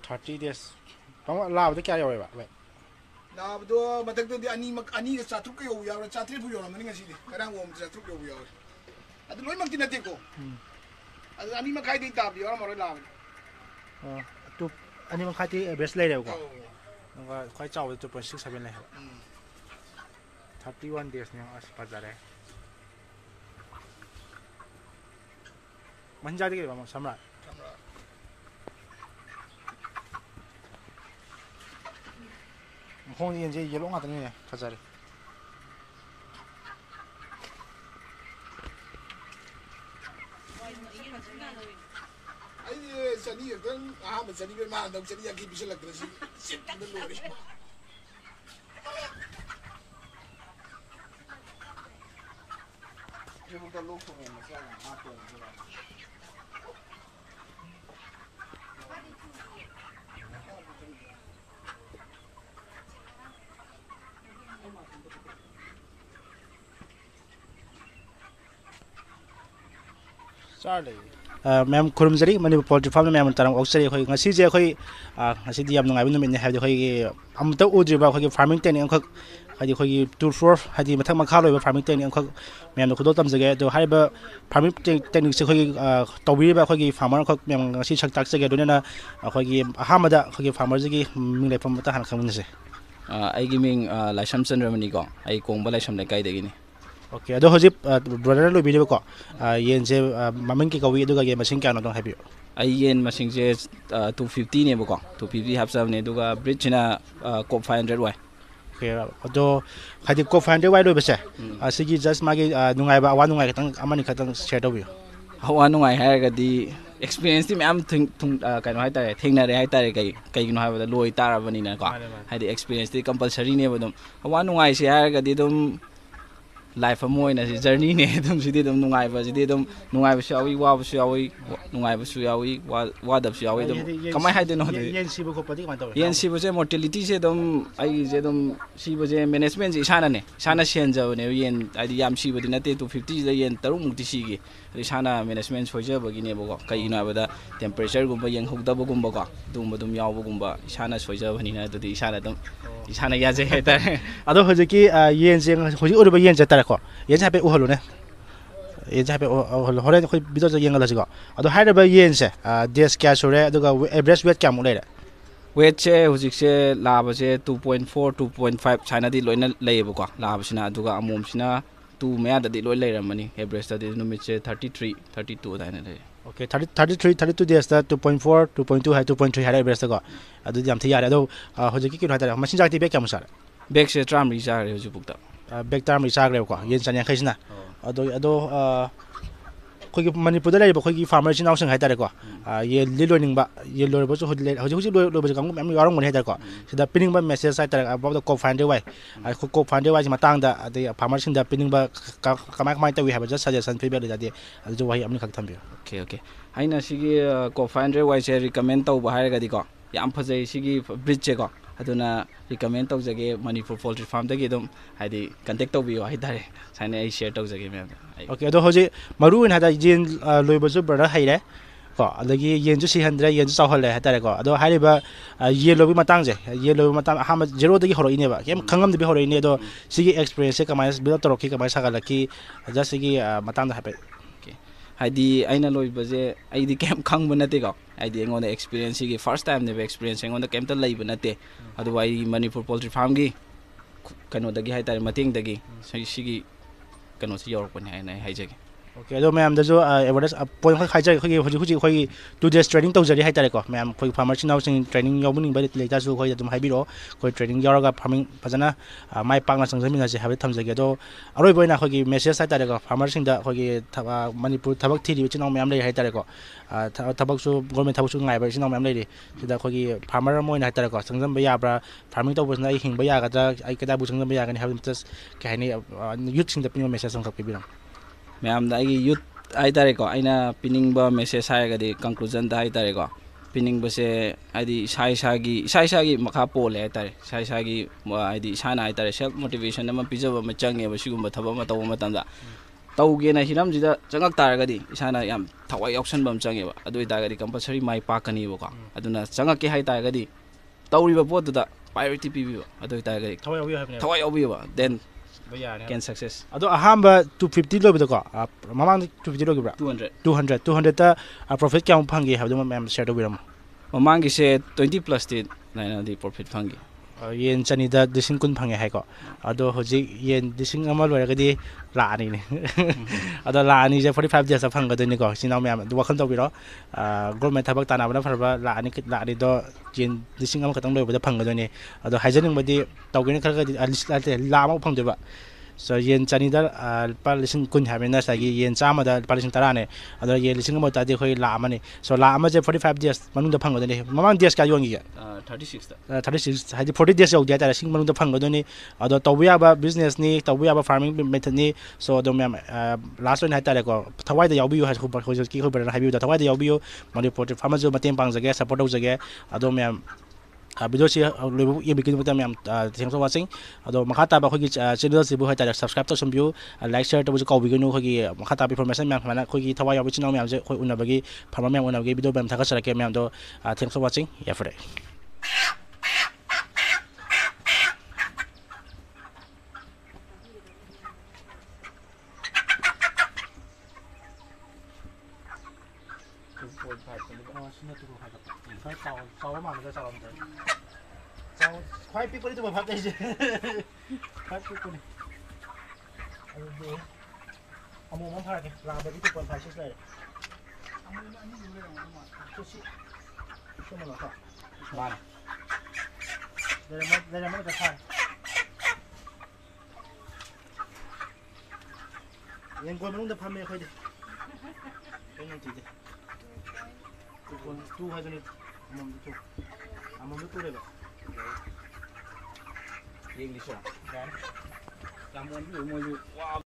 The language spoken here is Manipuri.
30 days लाबदे क्या यावेबा वे लाबदो मथक्तदि अनी चात्रुक यो यावरा चात्री फु योरमनि ngasiदि करang ओम चात्रुक यो यावरा अदु लोइमक्ति नतेको अदु अनी मखाइदि ताबि योर मरो लाबदि तु अनी मखाइदि एवरेज लेरेको नगा खै चाव 2.67 ले 31 days ने अस पजारे मंजादि के बाम समरा 홍이 이제 yellow 같은데 가자리 아이 저니 그 아무 저니 그 마음 너무 저니 약기 비실라 그러시 신탄들 노리 저부터 놓고 맞아 아또 मैम खुरमजरी मणिपुर पोल्ट्री फार्म मैम तरम ऑक्सरी अखोई ngasi je अखोई ngasi di yam nungai numin ne haidi khoi amta udriba khoi farming technique khoi haidi khoi tour for haidi mathak makha loiba farming technique khoi ma'am खुदो तमजगे तो हाइबा फार्मिंग टेक्निक से खoi तौबिबा खoi फार्मर खoi मैम ngasi छक ताक जगे दुनेना खoi अहामदा खoi फार्मर जगी मिंग लेफम मता हान खमनसे आइगी मिंग लाइसम चंद्रमणि को आई कोंबा लाइसम लेकाई देगिनी ओके अदो हजि ब्रॉयलर लो वीडियो को येन से ममिंग की कवी दुगा ये मशीन क्या नदो हाबियो आई येन मशीन से 250 ने बको 250 हाफ ने दुगा ब्रिज ना कोप 500 वाई ओके अदो हादि कोप 500 वाई लो बसे असिगी जस्ट मागे नुंगाई बा वा नुंगाई खतंग अमनि खतंग शेयर दबियो हवा नुंगाई हायगदी एक्सपीरियंस मैम कहीं हाइतारे थेंगनारे हाइतारे कईगिनो हाइबदा लोई ताराबनिना को हाइदि एक्सपीरियंस ति कंपलसरी ने बदम हवा नुंगाई से हायगदी दम लाइफ मोइना जर्नी ने दम सिदि दम नुंगाइबा सिदि दम नुंगाइबसु यावी वाबसु यावी नुंगाइबसु यावी वादबसु यावी दम कमाय हाइदनो येन सिबो को पदि कमाय तव येन सिबो से मोर्टेलिटी से दम आई जे दम सिबो जे मैनेजमेंट जे इसाना ने इसाना सेनजबने येन आइदि याम सिबोदि नते 250 जे येन तरुक मुक्ति सिगी इसाना मैनेजमेंट सोइजबगिने बको कईनो हाबदा टेम्परेचर गुम्बा येन होगदबो गुम्बा को दुम दुम यावबो गुम्बा इसाना सोइजबनिना ददि इसाना दम इसाना याजे हेतारे अदो हजकी येन जे हजि ओरबा येन जतारे को येन हाबे उहलु ने येन हाबे उहलु हरे खoi बिदो जे येंगला जिको अदो हाइबा येन से देस क्या सोरे अदुगा एवरेज वेट क्या मुलेरे वेट से हुजिक से लाब से 2.4 2.5 साइना दि लोइना लेबो को लाब सिना अदुगा अमोम सिना 2 मेया दि लोइ लेरमनी एवरेज दि नुमित से 33 32 दाइना ले ओके 33 32 days दा 2.4 2.2 हाइ 2.3 हाइ एवरेज को अदु जाम थि यारे अदो हजकी कि हाइता मसिन जाति बे क्या मुसार बैग से ट्राम रिचार हुजु बुकता बैग ट्राम रिचार रे को येन सन यांखैसना अदो खोगी मणिपुर दा लेबो खोगी फार्मर सिनाव संग हाइता रे को ये लिलोनिंग बा ये लोरबो जो हजि लोबो काम मैम यारंग मन हाइता को सिदा पिनिंग बा मेसेज हाइता अबाउट द कोप फाइंडर वाइ कोप फाइंडर वाइ मतंग दा अदे फार्मर सिंग दा पिनिंग बा कमाय तवी हाबा जस्ट सजेशन फीबे ले जादे जो वाइ हमनि खक थम्बियो ओके ओके हाइना सिगी कोप फाइंडर वाइ से रिकमेंड तौबा हायरगदी को याम फजै सिगी ब्रिज से को अदुना रिकमेंड तौजगे मणिपुर पोल्ट्री फार्म दगी दम हाइदि कांटेक्ट तौबियो हाइदारे साइने आई शेयर तौजगे मैम ओके अदो हजि मरु इन हादा जेन लोइबसु ब्रदर हाइरे को अदगी येन जु 600 येन जु चावहले हाइदारे को अदो हाइरिबा ये लोबि मतंग जे ये लोबि मतंग हम जेरो दगी हरो इनेबा केम खंगम दबि हरो इने दो सिगी एक्सपीरियंस से कमाय बिल तरोखि कमाय सागालकी जस्ट सिगी मतंग हापे हाइदि आइना लोइबजे आइदि केम खंगब नते को आइदि एंगोन एक्सपीरियंस की फर्स्ट टाइम ने एक्सपीरियंस एंगोन केमता लइब नते अदु आई मणिपुर पोल्ट्री फार्म की कनो दगी हाइतारे मतेंग दगी सिगी कनो से योरपने हाइना हाइजगे ओके अदो मैम दजो एवरेज पॉइंट खै खाइजगे खै हुजि 2 days ट्रेनिंग तौजरी हाइतारे को मैम खै फार्मर सिनाव सिंग ट्रेनिंग योबनिंग बा लेता सु खै दम हाइबिरो खै ट्रेनिंग योरगा फार्मिंग फजना माइ पांगना संजमिना से हाबे थमजगे दो अरोय बोइना खै मेसेज हाइतारे को फार्मर सिंग दा खै मणिपुर थबक थिरि चिनाव मैम ले हाइतारे को थबक सु गवर्नमेंट थबक सु ngaइबा चिनाव मैम ले सिदा खै फार्मर मोइन हाइतारे को संजम याब्रा फार्मिंग तौबसना हिंग बा यागदा आई कदा बु संजम यागनि हाबे जस्ट कहनि यूथ सिंग दा पिनो मेसेज संग पिबिरम मैम दाई यूथ हाइतारे को आइना पिनिंग बा मेसेज हायगदी कंक्लूजन दा हाइतारे को पिनिंग बसे आइदि साई मखा पोले हाइतारे साई आइदि साना हाइतारे सेल्फ मोटिवेशन अमा पिजब अमा चंगे बसिगुम थब अमा तव मतंदा तौगेना हिरम जिदा चंगक तारगदी इसाना याम थवाई ऑप्शन बम चंगेबा अदुइ तागदी कंपलसरी माइ पाकनी बको aduna changake hai taragadi tawriba potuda priority pibiba adu taragadi thawai obiba then can success ado ahamba 250 loibdo ko mamang 250 logibra 200 ta profit kyam phangi habdo ma'am share dobiram mamangi se 20 plus ti naina di profit phangi yen chani da dising kun phange hai ko ado hoji yen dising ama loiragadi la ani ne ado la ani je 45 days phang gadoni ko sinau ma'am du wakhal dobiro government thabak tanabana farba la ani do yen dising ama khatang loibda phang gadoni ado haijaning badi tawgini khargadi la ma phang deba so yen chani da palising kun habena sagi yen chama da palising tarane ado yen lising mo ta de khoi la amani so la ama je 45 days manung da phang gadoni mamang days ka yongi 36 hadi 40 days yog dia ta sing manung da phang gadoni ado tawya ba business ni tawya ba farming method ni so do mem last one haita ko thawai da yawbi ha ko ki ko ber habi da thawai da yawbi Manipur Poultry Farm jo matem pang jage support do jage ado mem video si loibu ye bikin buta mem thanks for watching ado makhata ba khogi channel si bu haita subscribe to some view like share to bu ko biginu khogi makhata information mem mana khogi thawai yawbi channel mem je khoi unabagi farm mem unabagi video mem thaka sarake mem do thanks for watching yeah for quite people to have this. Quite people. I'm on one part, I'm ready to put patches later. There are the time. Then go on the Pame. Two has it. I'm on the two river. English. Come on, you. Wow.